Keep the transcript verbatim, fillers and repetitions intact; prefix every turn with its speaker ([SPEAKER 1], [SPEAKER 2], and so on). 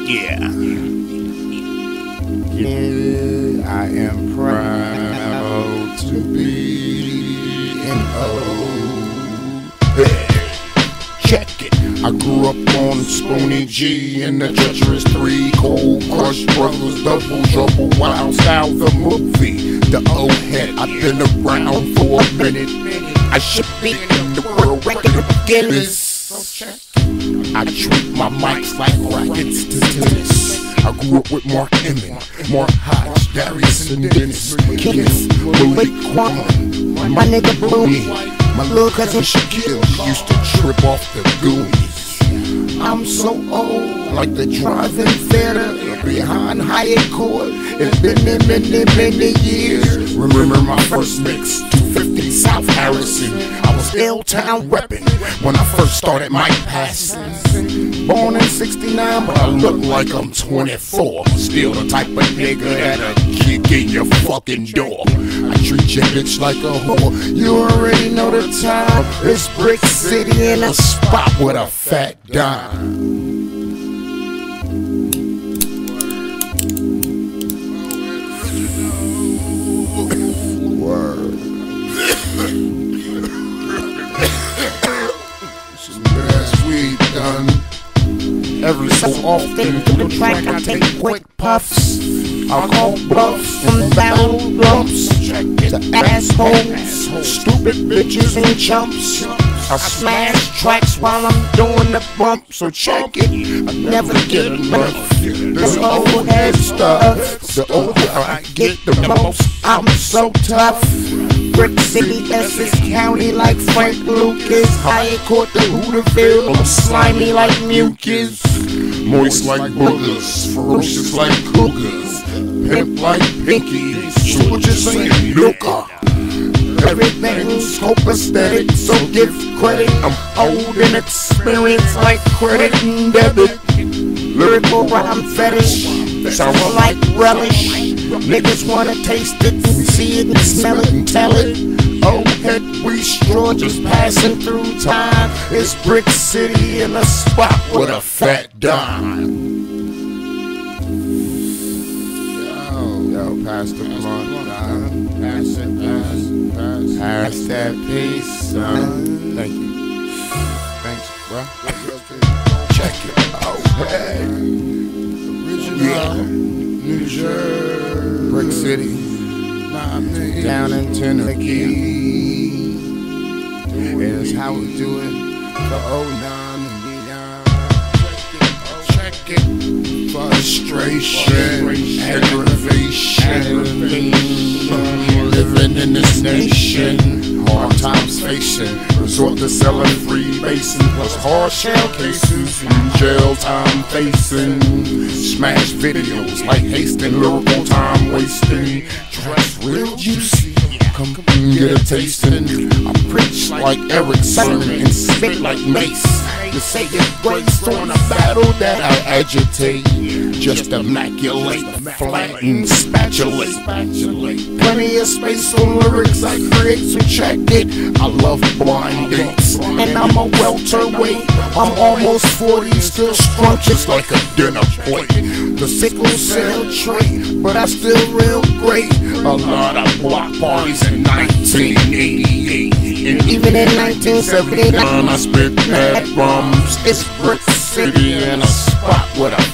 [SPEAKER 1] Yeah.
[SPEAKER 2] Yeah, I am proud to be an O. Check it. I grew up on Spoonie G and the treacherous three, Cold Crush Brothers, Double Trouble, Wild Style, the movie, the old head. I've been around for a minute. I should be in the world record of Guinness. I treat my mics like rackets to tennis. I grew up with Mark Emmon, Mark Hodge, Darius and Dennis, Kenneth, Malik Quan, my nigga Booney, my little cousin Shaquille used to trip off the Goonies. I'm so old, like the drive-in theater behind Hyatt Court. It's been many, many, many years. Remember my first mix, two fifty South Harrison. I was L-Town reppin' when I first started mic passing. Born in sixty-nine, but I look like I'm twenty-four. Still the type of nigga that'll kick in your fucking door. I treat your bitch like a whore. You already know the time. It's Brick City in a spot with a fat dime. Word. Some good ass weed done. Every so often through the track I take quick puffs. I call bluffs from battle lumps to assholes, stupid bitches and chumps. I smash tracks while I'm doing the bump, so check it. I never get enough. This old head stuff. The older I get, the most I'm so tough. Brick City, Essex County, like Frank Lucas. Hyatt Court, the Hooterville. I'm slimy like mucus. Moist like boogers, ferocious like cougars, pimp like Pinky, so just saying Luca. Everything's copacetic, so give credit. I'm old and experienced like credit and debit. Lyrical rhyme fetish, sour like relish. Niggas wanna taste it and see it and smell it and tell it. Old head we straw just passing through time. It's Brick City in a spot with a fat dime. Yo, yo, pass the blunt, dime. Pass it, pass, pass, pass that piece, son. Thank you. Thanks, bro. Check it. Oh, hey. Original, yeah. New Jersey, Brick City. Down in Tennessee, it's how we do it for oh nine and beyond. Check it, frustration, aggravation, living in this nation, hard times facing, resort to selling free basin plus hard shell cases, jail time facing, smash videos like hasting, lyrical time wasting. Dress real juicy, come and get a tasting. I preach like Eric Sermon and spit like Mace. To say it grace on a battle that I agitate, just immaculate, flatten, spatulate. Plenty of space on lyrics I create, so check it. I love blind dates, and I'm a welterweight. I'm almost forty, still scrumptious like a dinner plate. The sickle cell trait, but I still real great. A lot of block parties in nineteen eighty-eight, and even in nineteen seventy-nine I spit mad bums. It's Brick City in a spot with a